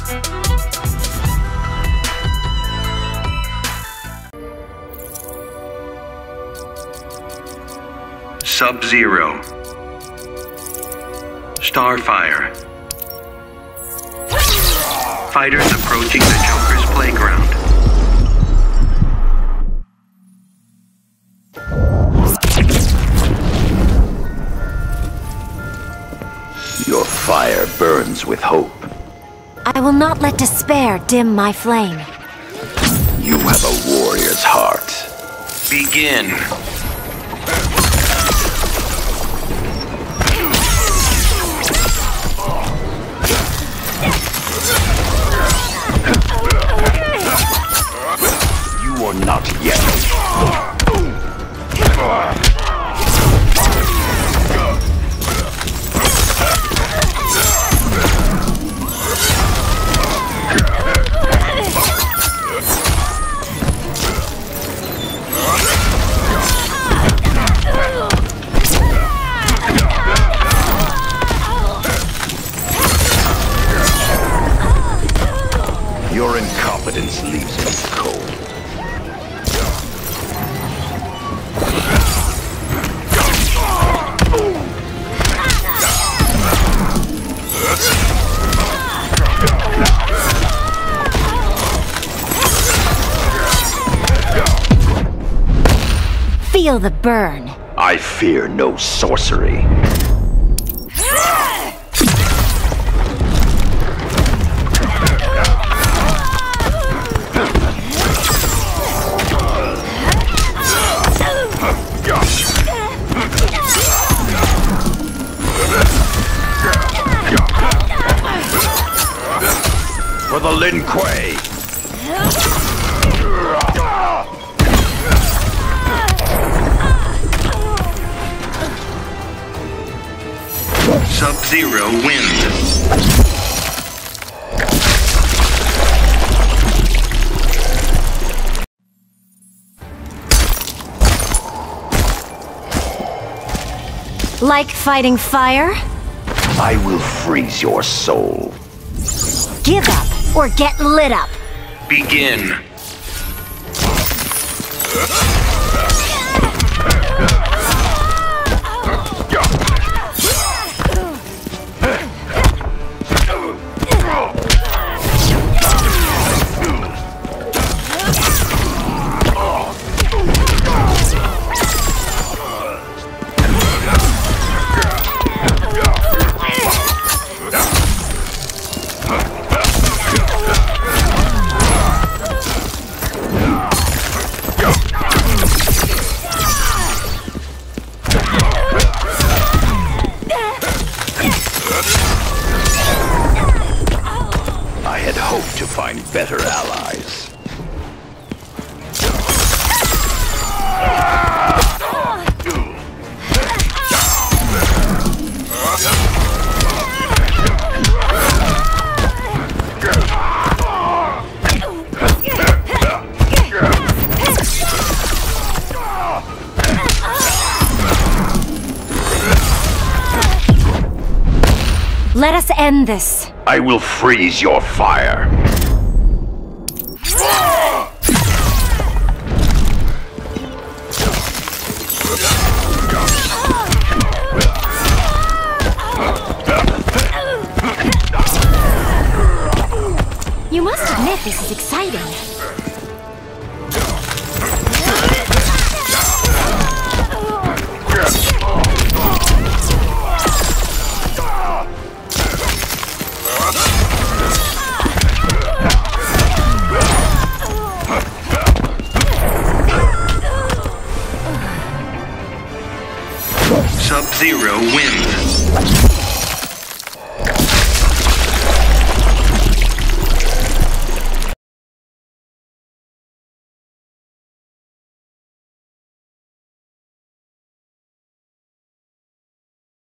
Sub-Zero. Starfire. Fighters approaching the Joker's playground. Your fire burns with hope. I will not let despair dim my flame. You have a warrior's heart. Begin. You are not yet. Your incompetence leaves me cold. Feel the burn. I fear no sorcery. For the Lin Kuei! Sub-Zero wins. Like fighting fire? I will freeze your soul. Give up or get lit up. Begin. I had hoped to find better allies. Let us end this. I will freeze your fire. You must admit this is exciting. Sub-Zero wins.